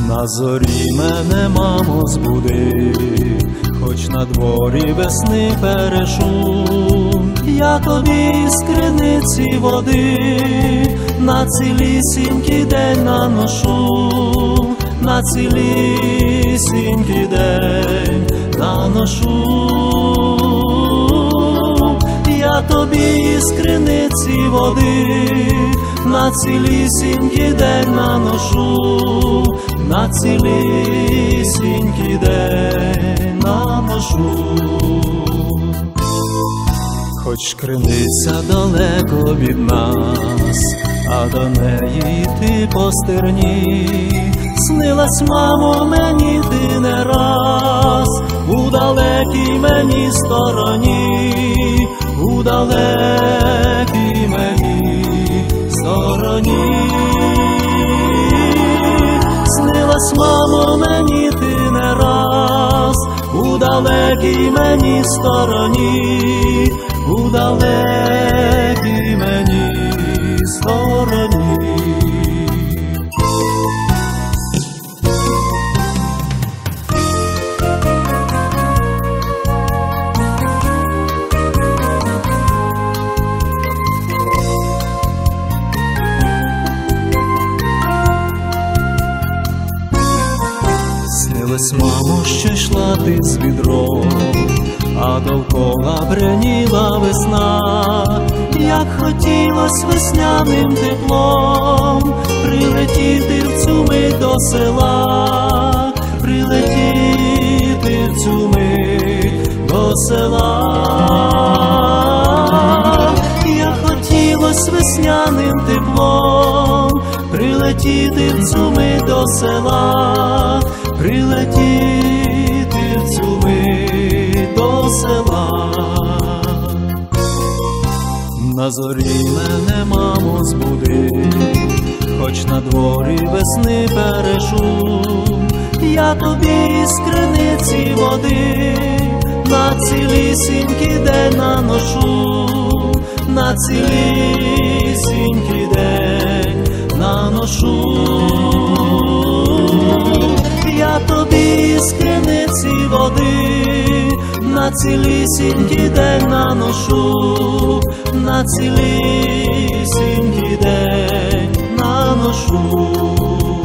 На зорі мене, мамо, збуди, хоч на дворі весни перешум. Я тобі з криниці води на цілісінький день наношу, на цілісінький день наношу. Я тобі з криниці води на цілісінький день наношу, на цілісінький день наношу. Хоч криниця далеко від нас, а до неї йти по стерні, снилась, мамо, мені ти не раз у далекій мені стороні, у далекій мені стороні. Снилась, мамо, мені ти не раз у далекій мені стороні, у далекій мені стороні. Снилась, мамо, що йшла ти з відром, а довкола бреніла весна. Як хотілось весняним теплом прилетіти в цю мить до села, прилетіти в цю мить до села. Як хотілось весняним теплом прилетіти в цю мить до села, прилетіти в цю мить до села. На зорі мене, мамо, збуди, хоч на дворі весни перешум. Я тобі з криниці води на цілісінький день наношу, на цілісінький день наношу. Я тобі з криниці води на цілісінький день наношу, на цілісінький день наношу.